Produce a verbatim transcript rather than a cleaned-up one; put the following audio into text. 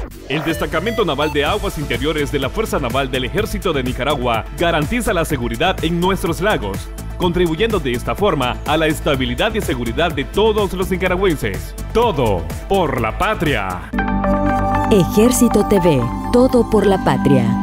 El Destacamento Naval de Aguas Interiores de la Fuerza Naval del Ejército de Nicaragua garantiza la seguridad en nuestros lagos, contribuyendo de esta forma a la estabilidad y seguridad de todos los nicaragüenses. Todo por la patria. Ejército T V, todo por la patria.